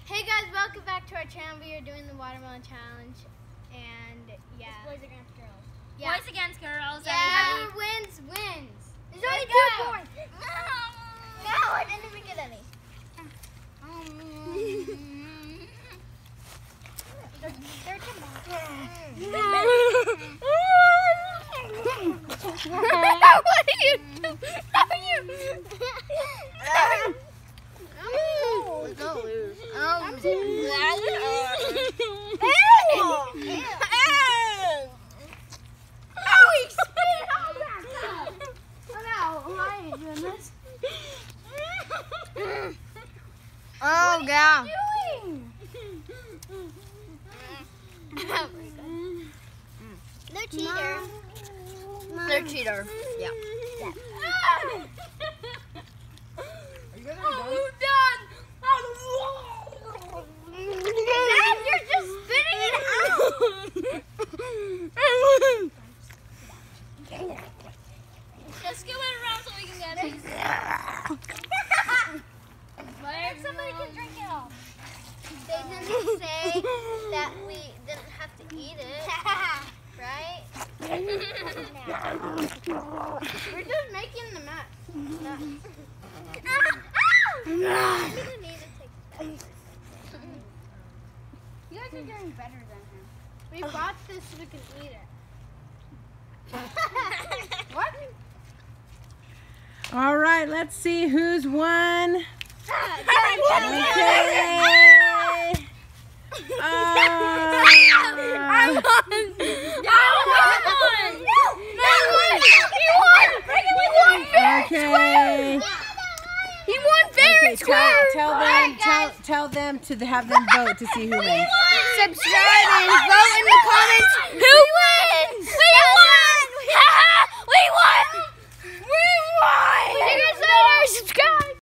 Hey guys, welcome back to our channel. We are doing the watermelon challenge, and yeah. It's boys against girls. Yeah. Boys against girls. Yeah, whoever wins, wins. There's only 2 points. No, I didn't even get any. What are you doing? Don't lose. I'm Oh, God. They're cheaters. They're cheaters. Yeah. Oh, done. Dad, you're just spitting it out. Just give it around so we can get it. Somebody can drink it all. They didn't say that we didn't have to eat it, right? We're just making the mess. You guys are doing better than him. We bought this so we can eat it. What? All right, let's see who's won. Okay. Okay. He won fair and square. Tell them to have them vote to see who wins. Subscribe and vote in the comments